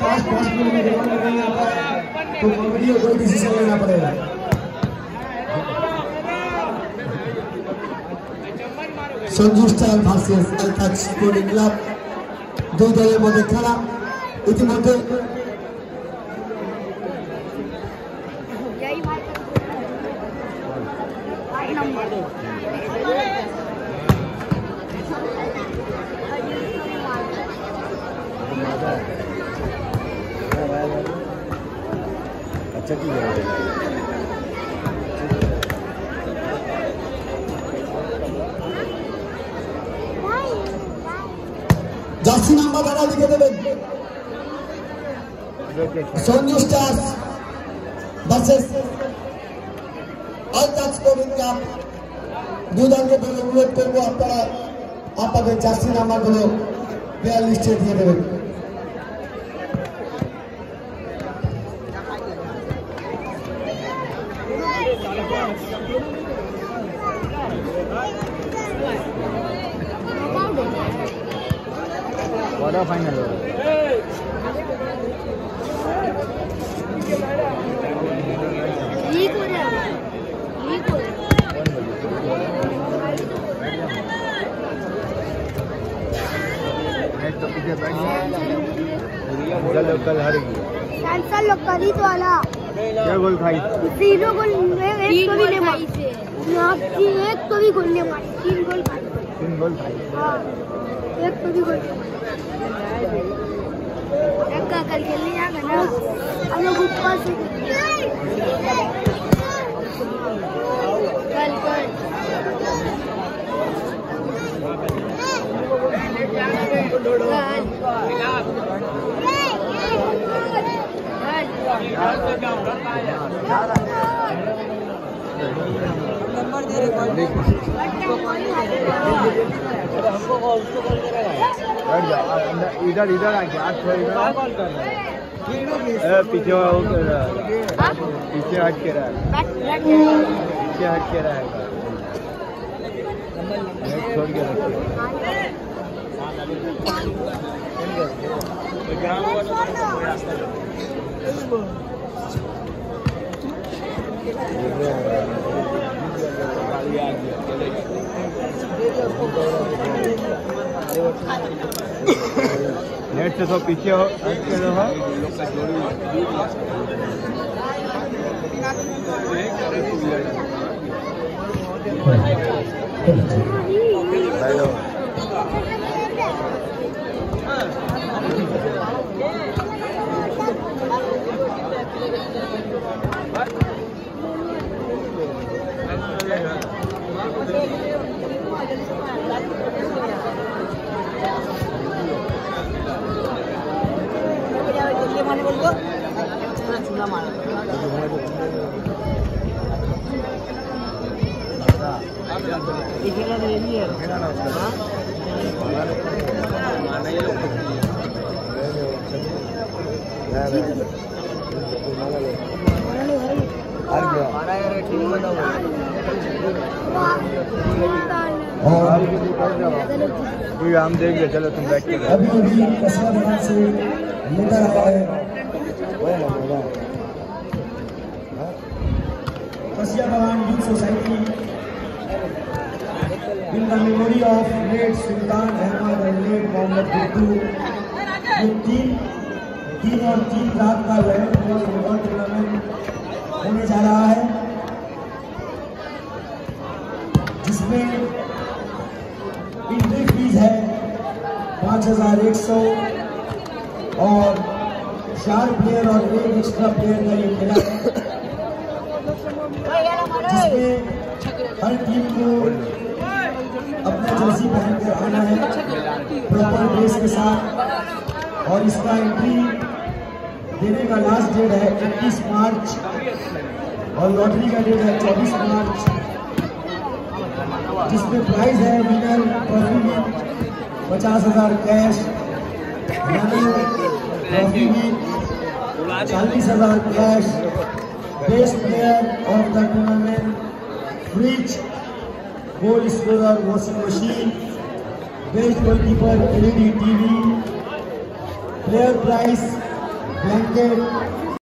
Fast में देखने लगे यहाँ पर, तो कबड्डी को कोई डिसीजन लेना पड़ेगा। Sanju star versus Altaj sporting club, দুই দলের মধ্যে খেলা ইতিমধ্যে अच्छा की জার্সি নাম্বার দ্বারা লিখে দেবেন Sanju star versus Altaj sporting club. দুই দলকে অনুরোধ করবো আপনারা আপনাদের জার্সি নাম্বারগুলো প্লেয়ার লিস্টে দিয়ে দেবেন। क्वार्टर फाइनल हो कल हारेगी कैंसल लोग करी तो वाला क्या गोल खाई 0 गोल एक तो भी नहीं मारी एक तो भी गोल नहीं मारी 3 गोल खाई हाँ एक तो भी गोल एक का कल खेलने जाएगा ना हम लोग ऊपर से कल नंबर दे रहे हमको उसको कॉल करेगा इधर इधर आके आज कॉल कर रहा है पीछे पीछे हट के रहा है पीछे हट के रहा है छोड़ के रखिए नेट से सब पीछे हो हटके रहो। हम देख गए, चलो तुम बैठ के अभी से लेकर आया है Kasiya Bhagwan youth society in the memory of late Sultan Ahmad and late Mohammad Guddu. ये तीन और 3 रात का फुटबॉल टूर्नामेंट होने जा रहा है, जिसमें एंट्री फीस है 5100 और 4 प्लेयर और 1 एक्स्ट्रा प्लेयर का ये खेला है, जिसमें हर टीम को अपना जर्सी पहन कर आना है प्रॉपर ड्रेस के साथ। और इसका एंट्री देने का लास्ट डेट है 31 मार्च और लॉटरी का डेट है 24 मार्च, जिसमें प्राइज है विनर ट्रॉफी में 50,000 कैश, ट्रॉफी में 40,000 cash, best player of the tournament fridge, goal scorer washing machine, best goalkeeper LED TV, player prize blanket